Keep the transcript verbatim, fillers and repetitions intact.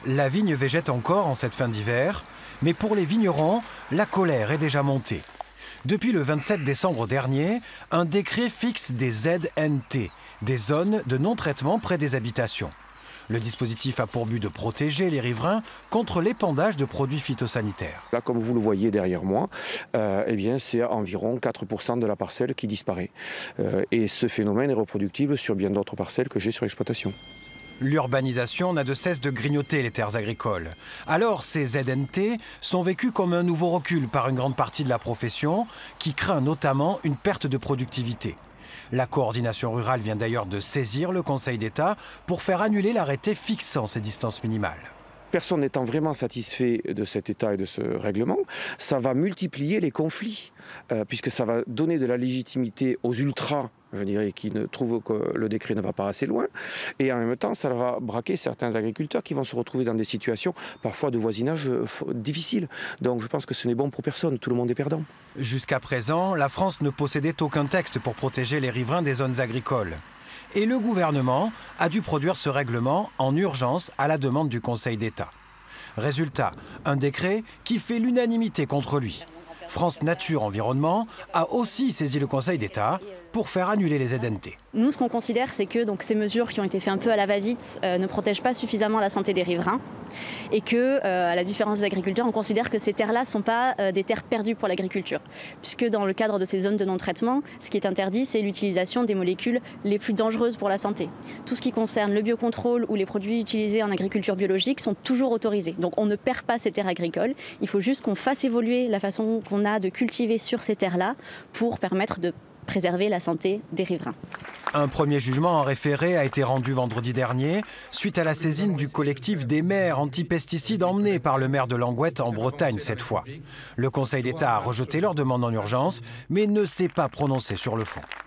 La vigne végète encore en cette fin d'hiver, mais pour les vignerons, la colère est déjà montée. Depuis le vingt-sept décembre dernier, un décret fixe des Z N T, des zones de non-traitement près des habitations. Le dispositif a pour but de protéger les riverains contre l'épandage de produits phytosanitaires. Là, comme vous le voyez derrière moi, euh, eh bien, c'est environ quatre pour cent de la parcelle qui disparaît. Euh, et ce phénomène est reproductible sur bien d'autres parcelles que j'ai sur l'exploitation. L'urbanisation n'a de cesse de grignoter les terres agricoles. Alors ces Z N T sont vécus comme un nouveau recul par une grande partie de la profession qui craint notamment une perte de productivité. La coordination rurale vient d'ailleurs de saisir le Conseil d'État pour faire annuler l'arrêté fixant ces distances minimales. Personne n'étant vraiment satisfait de cet état et de ce règlement, ça va multiplier les conflits, euh, puisque ça va donner de la légitimité aux ultras, je dirais, qui ne trouvent que le décret ne va pas assez loin, et en même temps, ça va braquer certains agriculteurs qui vont se retrouver dans des situations parfois de voisinage difficiles. Donc je pense que ce n'est bon pour personne, tout le monde est perdant. Jusqu'à présent, la France ne possédait aucun texte pour protéger les riverains des zones agricoles. Et le gouvernement a dû produire ce règlement en urgence à la demande du Conseil d'État. Résultat, un décret qui fait l'unanimité contre lui. France Nature Environnement a aussi saisi le Conseil d'État pour faire annuler les Z N T. Nous, ce qu'on considère, c'est que donc, ces mesures qui ont été faites un peu à la va-vite euh, ne protègent pas suffisamment la santé des riverains et que, euh, à la différence des agriculteurs, on considère que ces terres-là ne sont pas euh, des terres perdues pour l'agriculture. Puisque dans le cadre de ces zones de non-traitement, ce qui est interdit, c'est l'utilisation des molécules les plus dangereuses pour la santé. Tout ce qui concerne le biocontrôle ou les produits utilisés en agriculture biologique sont toujours autorisés. Donc on ne perd pas ces terres agricoles. Il faut juste qu'on fasse évoluer la façon qu'on a de cultiver sur ces terres-là pour permettre de préserver la santé des riverains. Un premier jugement en référé a été rendu vendredi dernier suite à la saisine du collectif des maires anti-pesticides emmené par le maire de Langouette en Bretagne cette fois. Le Conseil d'État a rejeté leur demande en urgence mais ne s'est pas prononcé sur le fond.